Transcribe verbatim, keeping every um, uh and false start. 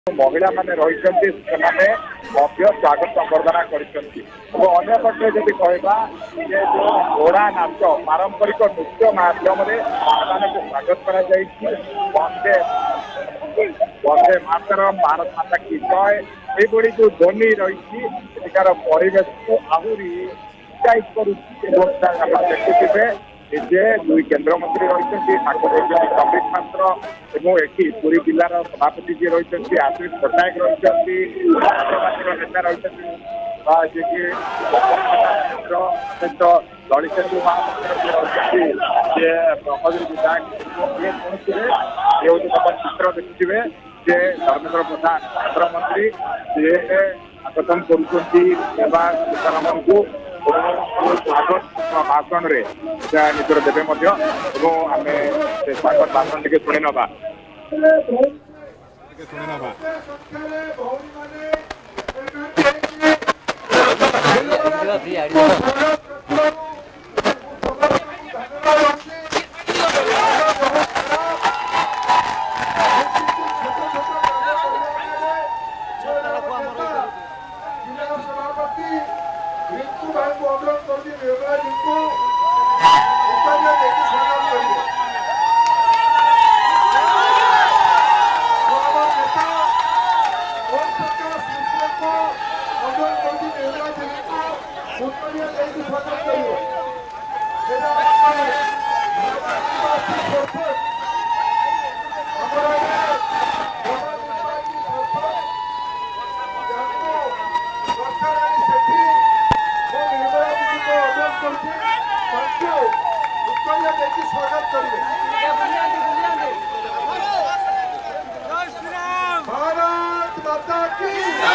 महिला मैंने रही स्वागत संबर्धना करपटे जब कह घोड़ा नाच पारंपरिक नृत्य माध्यम स्वागत कर वंदे वंदे मातरम भारत माता की जय ये जो ध्वनि रही परिवेश को आहरी उत्साहित कर देखुवे जे दुई केन्द्र मंत्री रही अमित मात्र पुरी जिलार सभापति जी रही आशीष पट्टनायक रही नेता रही सहित ललित ब्रह्मगिरी विधायक ये चित्र देखुए जे धर्मेन्द्र प्रधान केन्द्र मंत्री सी आगठन कर स्वागत भाषण रे निजर देवे आम स्वागत भाषण टे शुणी नवा भारत माता की